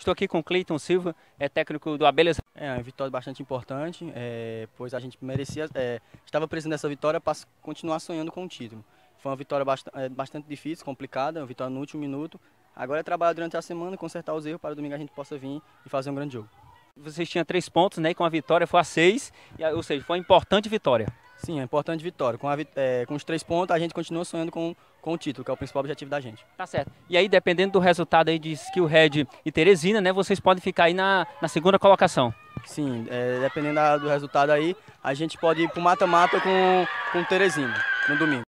estou aqui com o Cleiton Silva, técnico do Abelhas. É uma vitória bastante importante, pois a gente merecia, estava precisando dessa vitória para continuar sonhando com o título. Foi uma vitória bastante difícil, complicada, uma vitória no último minuto. Agora é trabalhar durante a semana, consertar os erros para domingo a gente possa vir e fazer um grande jogo. Vocês tinham 3 pontos, né? E com a vitória foi a 6, ou seja, foi uma importante vitória. Sim, é uma importante vitória. Com os 3 pontos a gente continua sonhando com o título, que é o principal objetivo da gente. Tá certo. E aí, dependendo do resultado aí de Skill Red e Teresina, né? Vocês podem ficar aí na segunda colocação. Sim, dependendo do resultado aí, a gente pode ir para o mata-mata com Teresina no domingo.